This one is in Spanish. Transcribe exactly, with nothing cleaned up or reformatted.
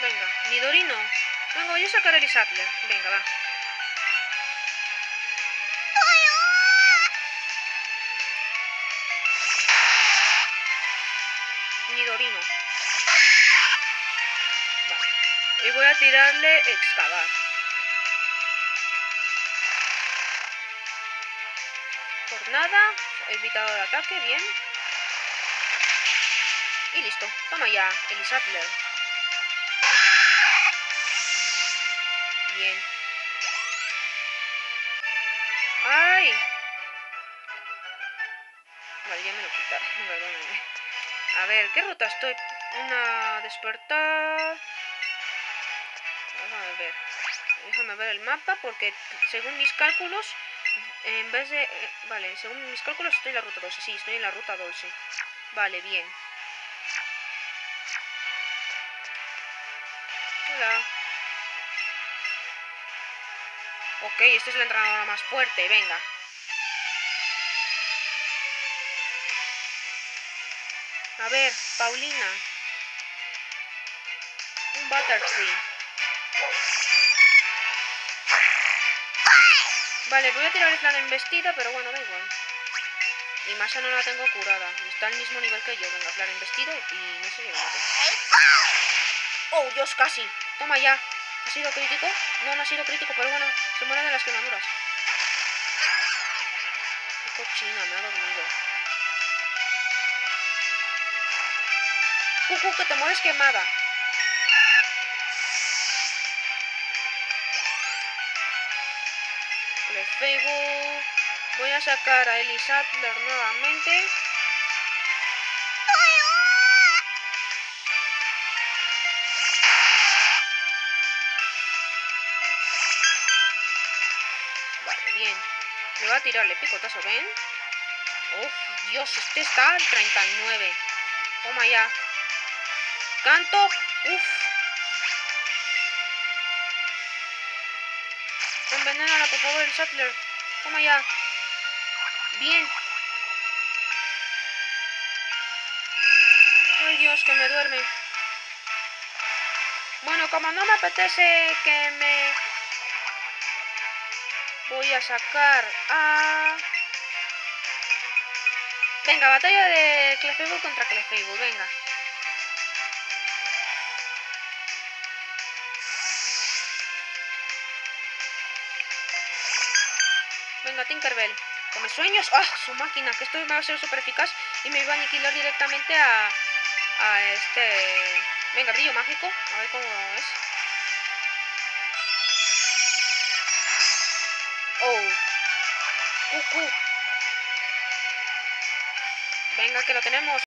Venga, Midorino. Venga, voy a sacar a Elisatler. Venga, va. Midorino. Vale. Y voy a tirarle excavar. Por nada. He evitado el ataque, bien. Y listo. Toma ya, Elisatler. Bien. ¡Ay! Vale, ya me lo quita. Perdóname. A ver, ¿qué ruta estoy? Una despertar. Déjame ver. Déjame ver el mapa porque según mis cálculos, en vez de... Eh, vale, según mis cálculos estoy en la ruta doce. Sí, estoy en la ruta doce. Vale, bien. Hola. Ok, esta es la entrenadora más fuerte, venga. A ver, Paulina. Un Butterfree. Vale, voy a tirar el plan embestida, pero bueno, da igual. Y Masha no la tengo curada. Está al mismo nivel que yo. Venga, plan embestido y no sé si lo mato. ¡Oh, Dios, casi! Toma ya. ¿Ha sido crítico? No, no ha sido crítico, pero bueno, se muere de las quemaduras. Qué cochina, me ha dormido. Cucu, que te mueres quemada. Clefable. Voy a sacar a Elisatler nuevamente. Vale, bien. Le voy a tirarle picotazo, ¿ven? Uf, Dios, este está al treinta y nueve. Toma ya. Canto. Uf. Envenénala, por favor, Elisatler. Toma ya. Bien. Ay, Dios, que me duerme. Bueno, como no me apetece que me... Voy a sacar a... Venga, batalla de Clefable contra Clefable, venga. Venga, Tinkerbell. Come sueños. ¡Ah! Oh, su máquina, que esto va a ser súper eficaz y me iba a aniquilar directamente a... A este... Venga, brillo mágico. A ver cómo es. Oh. Cucú. Venga, que lo tenemos.